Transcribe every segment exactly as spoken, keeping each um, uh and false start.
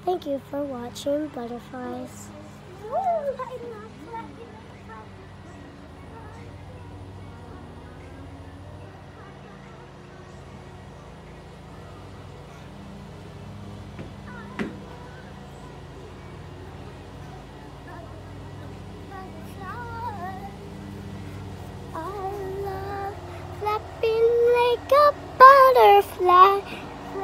Thank you for watching Butterflies. I love flapping like a butterfly.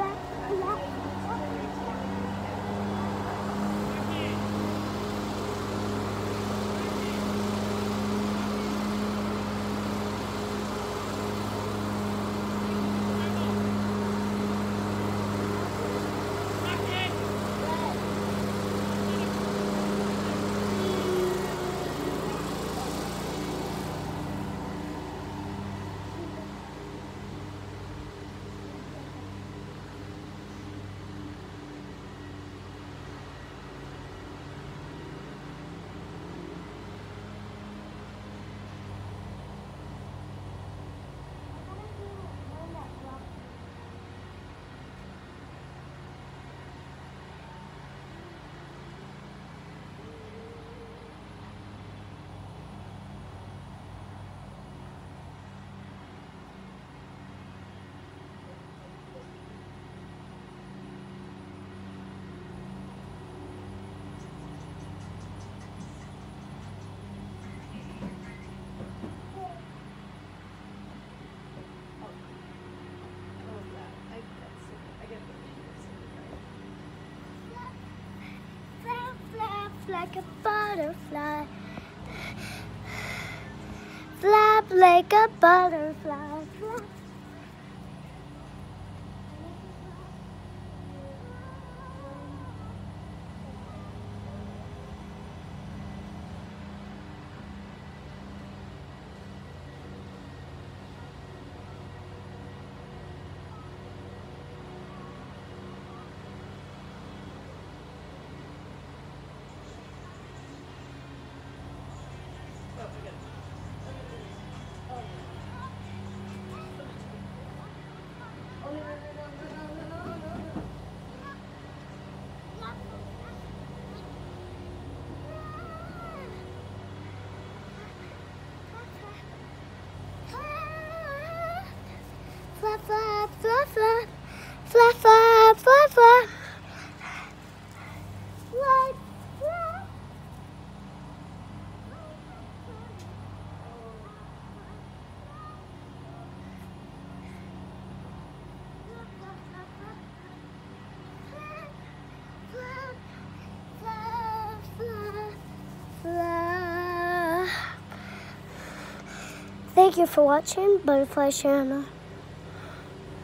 Like a butterfly, flap like a butterfly. Flap. Flap, flap, flap, flap, flap, flap, flap, flap. Flap, flap. Thank you for watching Butterfly Channel.